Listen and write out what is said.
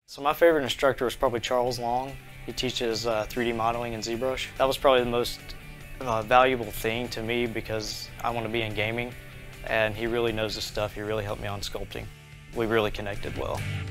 So my favorite instructor was probably Charles Long. He teaches 3D modeling and ZBrush. That was probably the most valuable thing to me because I want to be in gaming, and he really knows his stuff. He really helped me on sculpting. We really connected well.